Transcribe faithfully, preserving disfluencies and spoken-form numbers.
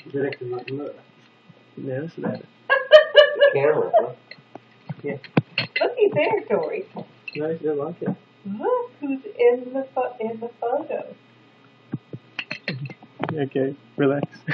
Direkt till Magnus. Nej, sådär. Camera, huh? Yeah. Looky there, Dory. Nice, I like it. Look who's in the, fo in the photo. Okay, relax.